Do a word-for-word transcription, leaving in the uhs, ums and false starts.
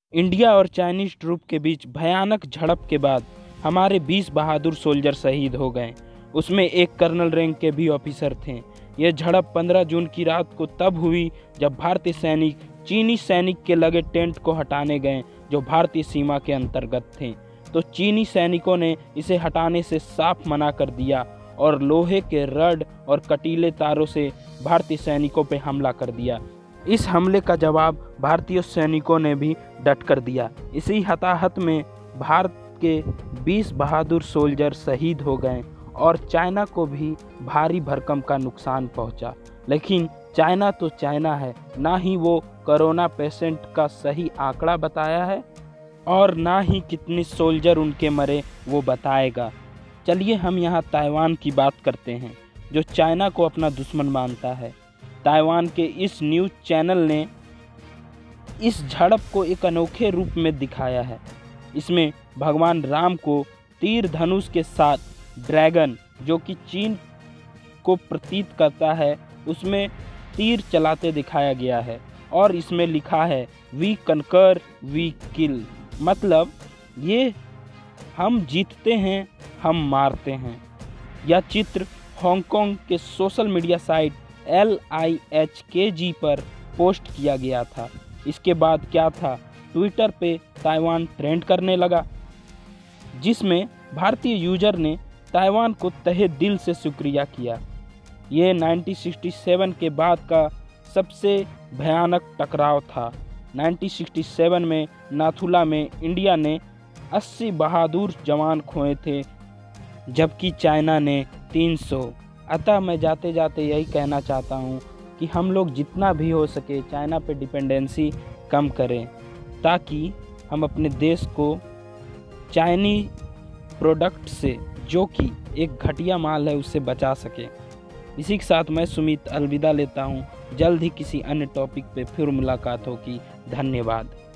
India और Chinese troop के बीच भयानक झड़प के बाद हमारे बीस बहादुर सोल्जर शहीद हो गए। उसमें एक कर्नल रैंक के भी ऑफिसर थे। यह झड़प पंद्रह जून की रात को तब हुई जब भारतीय सैनिक चीनी सैनिक के लगे टेंट को हटाने गए जो भारतीय सीमा के अंतर्गत थे, तो चीनी सैनिकों ने इसे हटाने से साफ मना कर दिया और लोहे के रड और कटीले तारों से भारतीय सैनिकों पर हमला कर दिया। इस हमले का जवाब भारतीय सैनिकों ने भी डट कर दिया। इसी हताहत में भारत के बीस बहादुर सोल्जर शहीद हो गए और चाइना को भी भारी भरकम का नुकसान पहुंचा। लेकिन चाइना तो चाइना है, ना ही वो कोरोना पेशेंट का सही आंकड़ा बताया है और ना ही कितने सोल्जर उनके मरे वो बताएगा। चलिए हम यहाँ ताइवान की बात करते हैं, जो चाइना को अपना दुश्मन मानता है। ताइवान के इस न्यूज़ चैनल ने इस झड़प को एक अनोखे रूप में दिखाया है। इसमें भगवान राम को तीर धनुष के साथ ड्रैगन, जो कि चीन को प्रतीत करता है, उसमें तीर चलाते दिखाया गया है और इसमें लिखा है वी कनकर वी किल, मतलब ये हम जीतते हैं, हम मारते हैं। यह चित्र हांगकांग के social media site L I H K G पर पोस्ट किया गया था। इसके बाद क्या था, ट्विटर पे ताइवान ट्रेंड करने लगा, जिसमें भारतीय यूजर ने ताइवान को तहे दिल से शुक्रिया किया। ये उन्नीस सौ सरसठ के बाद का सबसे भयानक टकराव था। उन्नीस सौ सरसठ में नाथुला में इंडिया ने अस्सी बहादुर जवान खोए थे, जबकि चाइना ने तीन सौ। अतः मैं जाते जाते यही कहना चाहता हूँ कि हम लोग जितना भी हो सके चाइना पे डिपेंडेंसी कम करें, ताकि हम अपने देश को चाइनी प्रोडक्ट से, जो कि एक घटिया माल है, उससे बचा सके। इसी के साथ मैं सुमित अलविदा लेता हूँ। जल्द ही किसी अन्य टॉपिक पे फिर मुलाकात होगी। धन्यवाद।